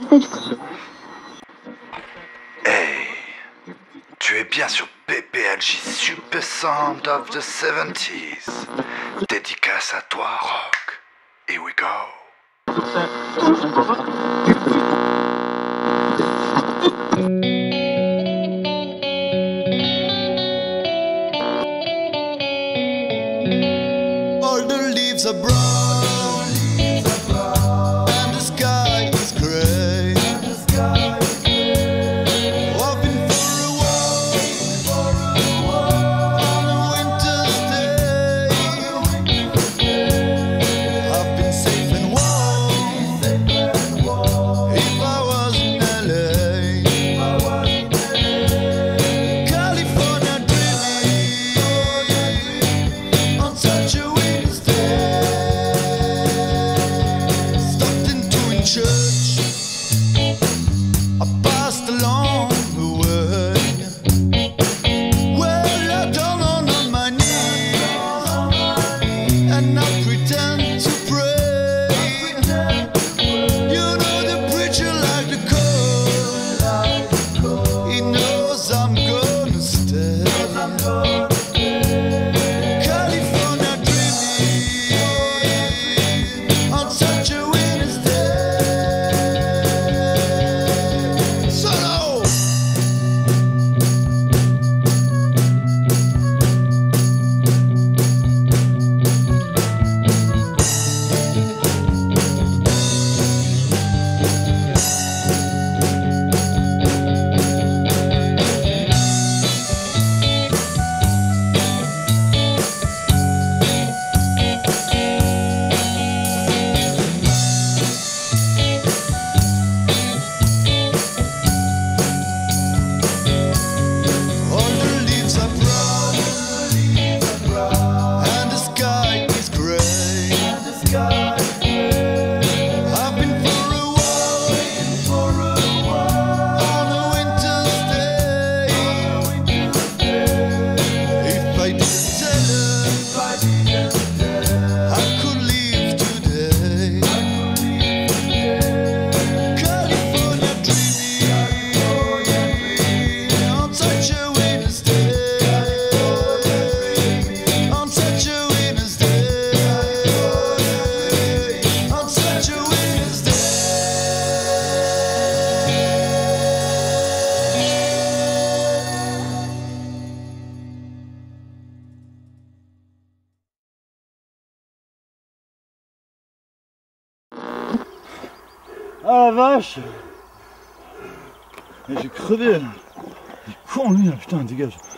Hey, tu es bien sur Pepe AlgiE supersounds of the 70's. Dédicace à toi, rock. Here we go. All the leaves are brown, and the sky is grey. I've been for a walk on a winter's day. I've been safe and warm if I was in LA. California dreaming on such a winter's day. Stopped into in church, I passed along the way. Well, I down on my knees and I pretend to pray. You know the preacher like the code, he knows I'm gonna stay. California dreaming on such a winter's day. Solo! All the leaves are brown, and the sky is grey. I've been for a walk on a winter's day. If I didn't tell her I could leave today. California dreaming on such a winter's day. On such a winter's day. On such a winter's day. Ah la vache! J'ai crevé! Il est con lui, là, putain, dégage!